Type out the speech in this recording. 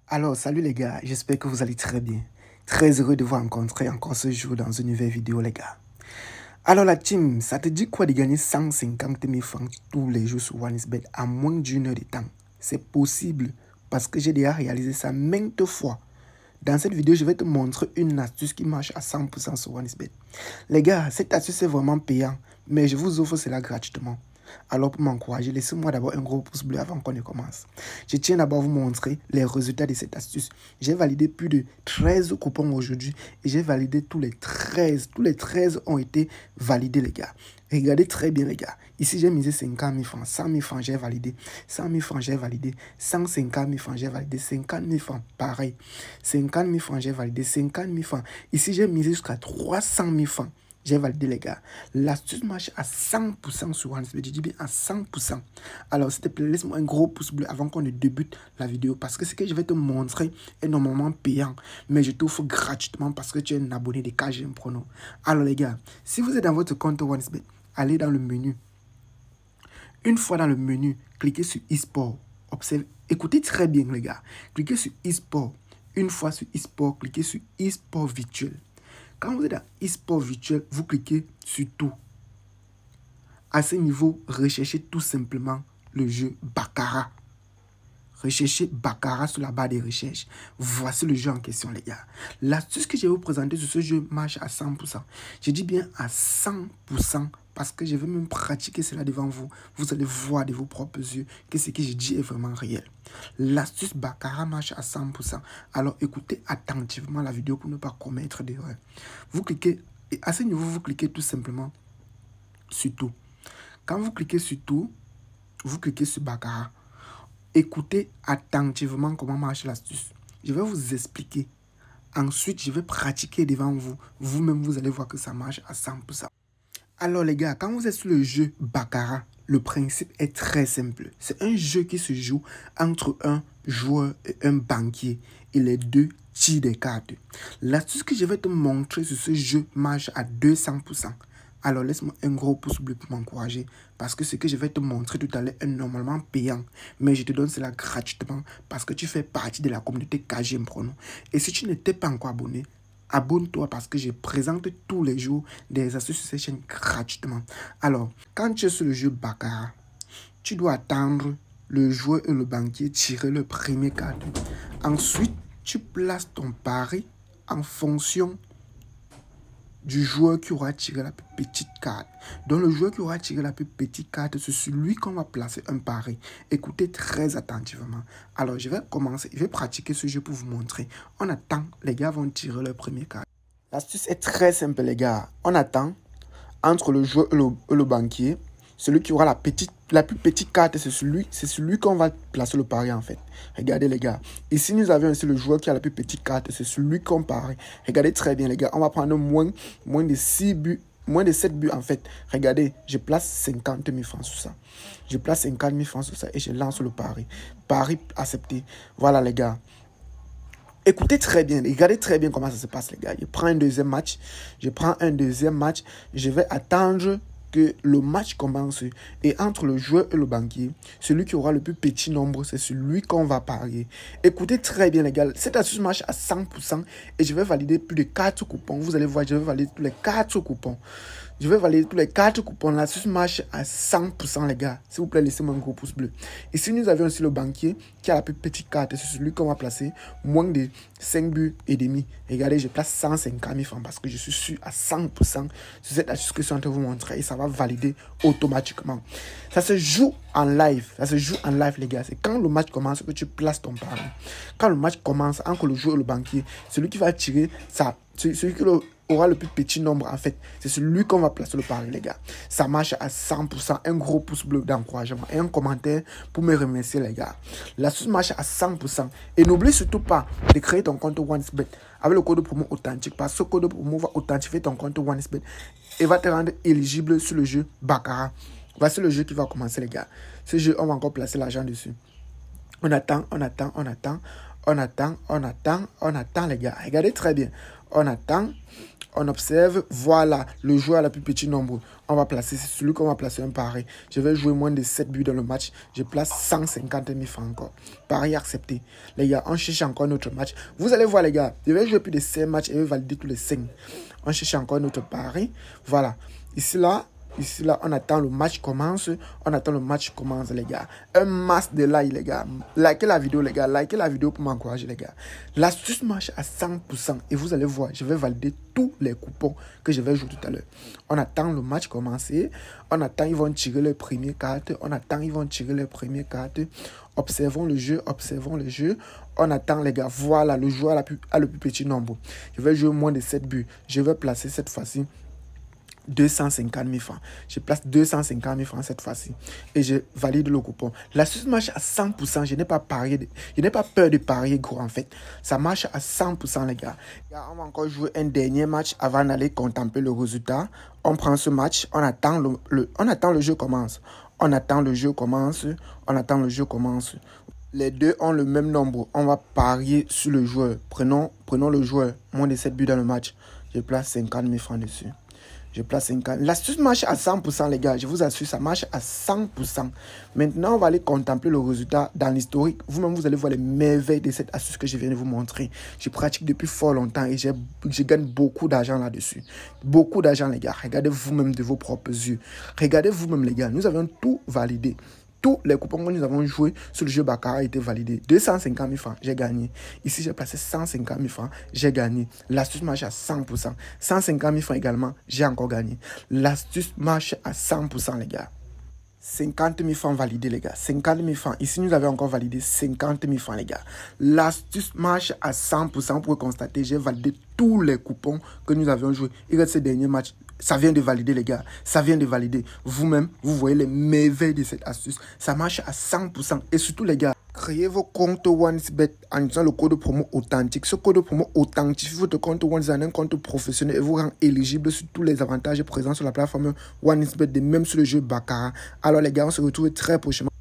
Alors, salut les gars, j'espère que vous allez très bien. Très heureux de vous rencontrer encore ce jour dans une nouvelle vidéo les gars. Alors la team, ça te dit quoi de gagner 150 000 francs tous les jours sur OneXBet à moins d'une heure de temps? C'est possible parce que j'ai déjà réalisé ça maintes fois. Dans cette vidéo, je vais te montrer une astuce qui marche à 100% sur OneXBet. Les gars, cette astuce est vraiment payante, mais je vous offre cela gratuitement. Alors pour m'encourager, laissez-moi d'abord un gros pouce bleu avant qu'on ne commence. Je tiens d'abord à vous montrer les résultats de cette astuce. J'ai validé plus de 13 coupons aujourd'hui et j'ai validé tous les 13. Tous les 13 ont été validés les gars. Regardez très bien les gars. Ici j'ai misé 50 000 francs, 100 000 francs j'ai validé, 100 000 francs j'ai validé, 150 000 francs j'ai validé, 50 000 francs pareil, 50 000 francs j'ai validé, 50 000 francs. Ici j'ai misé jusqu'à 300 000 francs. J'ai validé les gars. L'astuce marche à 100% sur OneXBet. Je dis bien à 100%. Alors s'il te plaît, laisse-moi un gros pouce bleu avant qu'on ne débute la vidéo. Parce que ce que je vais te montrer est normalement payant. Mais je t'offre gratuitement parce que tu es un abonné de KGM Prono. Alors les gars, si vous êtes dans votre compte OneXBet, allez dans le menu. Une fois dans le menu, cliquez sur eSport. Observez, écoutez très bien les gars. Cliquez sur eSport. Une fois sur eSport, cliquez sur eSport virtuel. Quand vous êtes dans eSport virtuel, vous cliquez sur tout. À ce niveau, recherchez tout simplement le jeu Baccarat. Recherchez Baccarat sur la barre des recherches. Voici le jeu en question, les gars. L'astuce que je vais vous présenter sur ce jeu marche à 100%. Je dis bien à 100% parce que je vais même pratiquer cela devant vous. Vous allez voir de vos propres yeux que ce que je dis est vraiment réel. L'astuce Baccarat marche à 100%. Alors écoutez attentivement la vidéo pour ne pas commettre d'erreur. Vous cliquez, et à ce niveau, vous cliquez tout simplement sur tout. Quand vous cliquez sur tout, vous cliquez sur Baccarat. Écoutez attentivement comment marche l'astuce. Je vais vous expliquer. Ensuite, je vais pratiquer devant vous. Vous-même, vous allez voir que ça marche à 100%. Alors les gars, quand vous êtes sur le jeu Baccarat, le principe est très simple. C'est un jeu qui se joue entre un joueur et un banquier. Et les deux tirent des cartes. L'astuce que je vais te montrer sur ce jeu marche à 200%. Alors laisse-moi un gros pouce bleu pour m'encourager. Parce que ce que je vais te montrer tout à l'heure est normalement payant. Mais je te donne cela gratuitement parce que tu fais partie de la communauté KGM Prono. Et si tu n'étais pas encore abonné, abonne-toi parce que je présente tous les jours des astuces sur cette chaîne gratuitement. Alors, quand tu es sur le jeu Baccarat, tu dois attendre le joueur et le banquier tirer le premier carte. Ensuite, tu places ton pari en fonction du joueur qui aura tiré la plus petite carte. Donc le joueur qui aura tiré la plus petite carte, c'est celui qu'on va placer un pari. Écoutez très attentivement. Alors je vais commencer, je vais pratiquer ce jeu pour vous montrer. On attend, les gars vont tirer leur première carte. L'astuce est très simple les gars. On attend entre le joueur et le banquier. Celui qui aura la plus petite carte, c'est celui qu'on va placer le pari en fait. Regardez les gars. Ici, nous avons aussi le joueur qui a la plus petite carte, c'est celui qu'on parie. Regardez très bien les gars. On va prendre moins de 6 buts, moins de 7 buts en fait. Regardez, je place 50 000 francs sur ça. Je place 50 000 francs sur ça et je lance le pari. Pari accepté. Voilà les gars. Écoutez très bien, regardez très bien comment ça se passe les gars. Je prends un deuxième match. Je vais attendre que le match commence et entre le joueur et le banquier, celui qui aura le plus petit nombre, c'est celui qu'on va parier. Écoutez très bien les gars, cette astuce marche à 100% et je vais valider plus de 4 coupons. Vous allez voir, je vais valider tous les 4 coupons. Je vais valider tous les 4 coupons. L'astuce marche à 100% les gars. S'il vous plaît, laissez-moi un gros pouce bleu. Ici, nous avions aussi le banquier qui a la plus petite carte. C'est celui qu'on va placer. Moins de 5 buts et demi. Regardez, je place 150 000 francs parce que je suis sûr à 100% sur cette astuce que je suis en train de vous montrer. Et ça va valider automatiquement. Ça se joue en live. Ça se joue en live les gars. C'est quand le match commence que tu places ton pari. Quand le match commence, entre le joueur et le banquier, celui qui va tirer ça, celui qui aura le plus petit nombre en fait, c'est celui qu'on va placer le pari les gars. Ça marche à 100%. Un gros pouce bleu d'encouragement et un commentaire pour me remercier les gars. L'astuce marche à 100%. Et n'oublie surtout pas de créer ton compte OneXBet avec le code promo authentique parce que ce code promo va authentifier ton compte OneXBet et va te rendre éligible sur le jeu Baccarat. Voici le jeu qui va commencer les gars. Ce jeu, on va encore placer l'argent dessus. On attend les gars. Regardez très bien. On attend On observe, voilà, le joueur à la plus petit nombre. On va placer, c'est celui qu'on va placer un pari. Je vais jouer moins de 7 buts dans le match. Je place 150 000 francs encore. Pari accepté. Les gars, on cherche encore notre match. Vous allez voir les gars, je vais jouer plus de 5 matchs et je vais valider tous les 5. On cherche encore notre pari. Voilà. Ici là, on attend le match commence. On attend le match commence, les gars. Un masse de like, les gars. Likez la vidéo, les gars. Likez la vidéo pour m'encourager, les gars. L'astuce marche à 100%. Et vous allez voir, je vais valider tous les coupons que je vais jouer tout à l'heure. On attend le match commencer. On attend, ils vont tirer les premières cartes. On attend, ils vont tirer les premières cartes. Observons le jeu, observons le jeu. On attend, les gars. Voilà, le joueur a le plus petit nombre. Je vais jouer moins de 7 buts. Je vais placer cette fois-ci 250 000 francs. Je place 250 000 francs cette fois-ci. Et je valide le coupon. L'astuce marche à 100%. Je n'ai pas peur de parier gros en fait. Ça marche à 100% les gars. On va encore jouer un dernier match avant d'aller contempler le résultat. On prend ce match. On attend le jeu commence. On attend le jeu commence. On attend le jeu commence. Les deux ont le même nombre. On va parier sur le joueur. Prenons le joueur. Moins de 7 buts dans le match. Je place 50 000 francs dessus. Je place 50. L'astuce marche à 100% les gars. Je vous assure, ça marche à 100%. Maintenant, on va aller contempler le résultat dans l'historique. Vous-même, vous allez voir les merveilles de cette astuce que je viens de vous montrer. Je pratique depuis fort longtemps et je gagne beaucoup d'argent là-dessus. Beaucoup d'argent les gars. Regardez vous-même de vos propres yeux. Regardez vous-même les gars. Nous avons tout validé. Tous les coupons que nous avons joués sur le jeu Baccarat étaient validés. 250 000 francs, j'ai gagné. Ici, j'ai placé 150 000 francs, j'ai gagné. L'astuce marche à 100%. 150 000 francs également, j'ai encore gagné. L'astuce marche à 100%, les gars. 50 000 francs validés, les gars. 50 000 francs. Ici, nous avons encore validé 50 000 francs, les gars. L'astuce marche à 100%. Vous pouvez constater, j'ai validé tous les coupons que nous avions joués. Il reste ce dernier match. Ça vient de valider, les gars. Ça vient de valider. Vous-même, vous voyez les merveilles de cette astuce. Ça marche à 100%. Et surtout, les gars, créez vos comptes OneXBet en utilisant le code promo authentique. Ce code promo authentique, votre compte OneXBet en un compte professionnel et vous rend éligible sur tous les avantages présents sur la plateforme OneXBet, et même sur le jeu Baccarat. Alors, les gars, on se retrouve très prochainement.